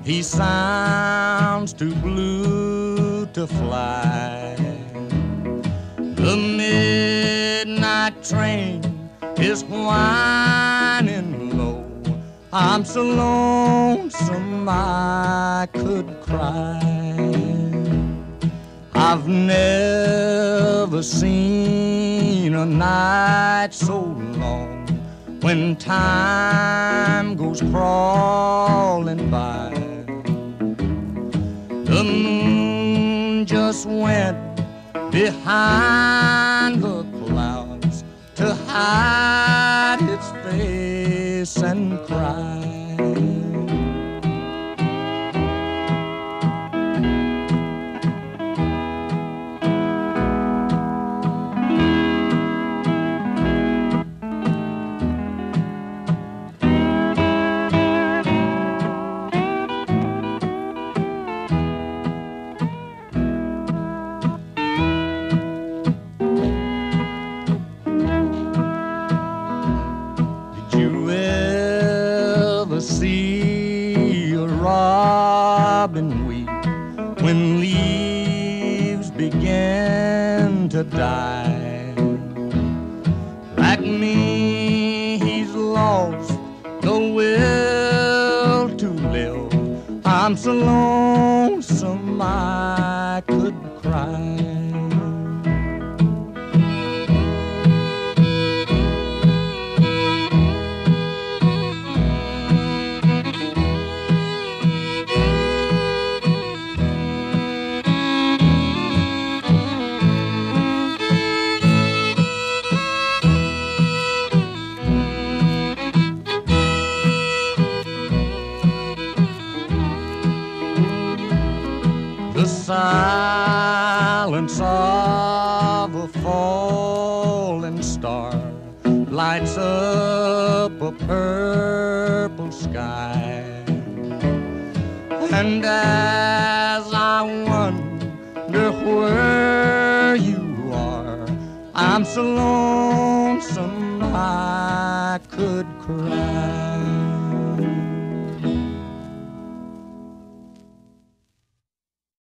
He sounds too blue to fly. The midnight train is whining low. I'm so lonesome I could cry. I've never seen a night so long when time goes crawling by. The moon just went behind the clouds to hide its face and cry. See a robin weep when leaves begin to die. Like me, he's lost the will to live. I'm so lonesome I could cry. The silence of a falling star lights up a purple sky. And as I wonder where you are, I'm so lonesome I could cry.